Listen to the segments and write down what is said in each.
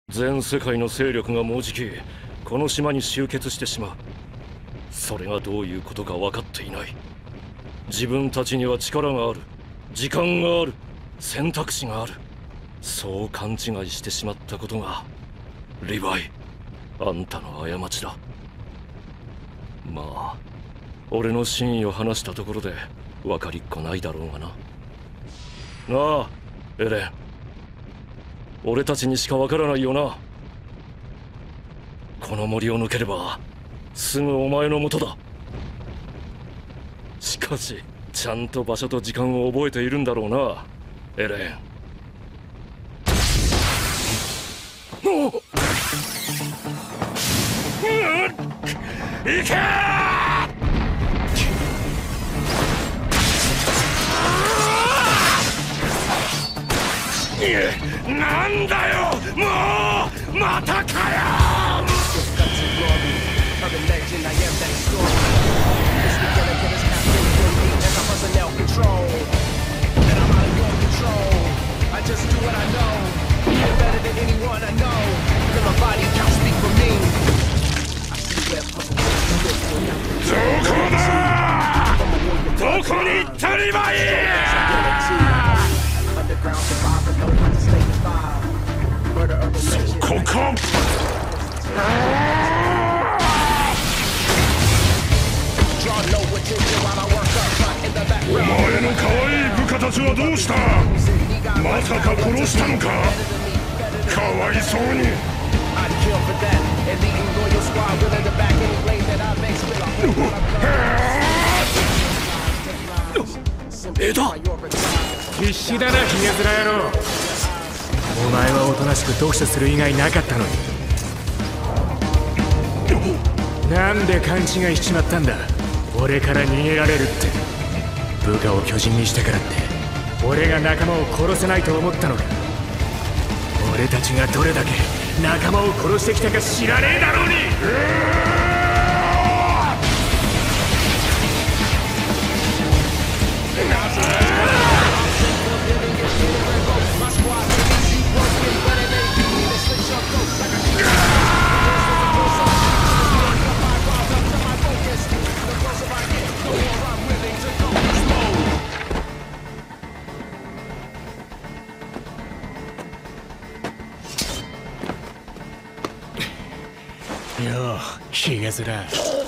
全世界の勢力がもうじきこの島に集結してしまう。それがどういうことか分かっていない。自分たちには力がある、時間がある、選択肢がある。そう勘違いしてしまったことがリヴァイ、あんたの過ちだ。まあ俺の真意を話したところで分かりっこないだろうがな。なあエレン、俺たちにしか分からないよな。この森を抜ければすぐお前の元だ。しかしちゃんと場所と時間を覚えているんだろうなエレン。行けー！なんだよもうまたかよ！どこだ！どこに行ったリヴァイ！そこか！お前の可愛い部下たちはどうした？まさか殺したのか？かわいそうに。エダ！ 必死だなヒゲ面野郎。お前はおとなしく読書する以外なかったのに。なんで勘違いしちまったんだ。俺から逃げられるって。部下を巨人にしてからって俺が仲間を殺せないと思ったのか。俺たちがどれだけ仲間を殺してきたか知らねえだろうに。ようヒゲ面。てめ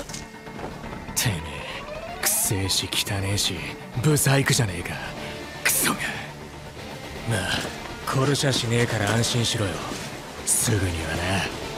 えくせえし汚えしブサイクじゃねえか。クソが。まあ殺しゃしねえから安心しろよ。すぐにはな。